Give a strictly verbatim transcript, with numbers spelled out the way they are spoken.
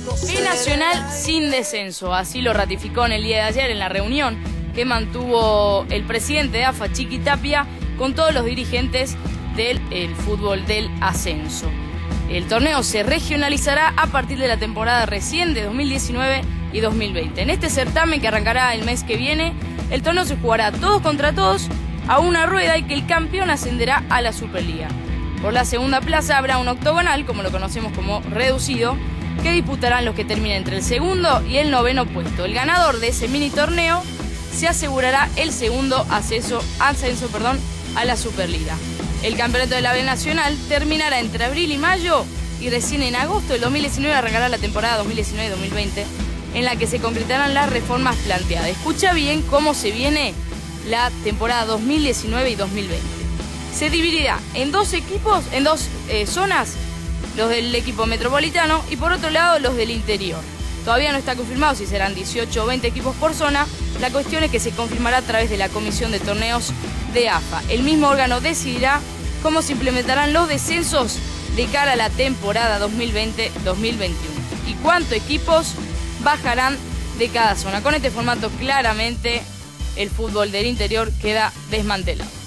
B Nacional sin descenso, así lo ratificó en el día de ayer en la reunión que mantuvo el presidente de A F A, Chiqui Tapia, con todos los dirigentes del el fútbol del ascenso. El torneo se regionalizará a partir de la temporada recién de dos mil diecinueve y dos mil veinte. En este certamen, que arrancará el mes que viene, el torneo se jugará todos contra todos a una rueda y que el campeón ascenderá a la Superliga. Por la segunda plaza habrá un octogonal, como lo conocemos como reducido, que disputarán los que terminen entre el segundo y el noveno puesto. El ganador de ese mini torneo se asegurará el segundo ascenso, ascenso perdón, a la Superliga. El campeonato de la B Nacional terminará entre abril y mayo y recién en agosto del dos mil diecinueve arrancará la temporada dos mil diecinueve dos mil veinte, en la que se concretarán las reformas planteadas. Escucha bien cómo se viene la temporada dos mil diecinueve y dos mil veinte. Se dividirá en dos equipos, en dos eh, zonas, los del equipo metropolitano y por otro lado los del interior. Todavía no está confirmado si serán dieciocho o veinte equipos por zona. La cuestión es que se confirmará a través de la Comisión de Torneos de A F A. El mismo órgano decidirá cómo se implementarán los descensos de cara a la temporada dos mil veinte dos mil veintiuno y cuántos equipos bajarán de cada zona. Con este formato claramente el fútbol del interior queda desmantelado.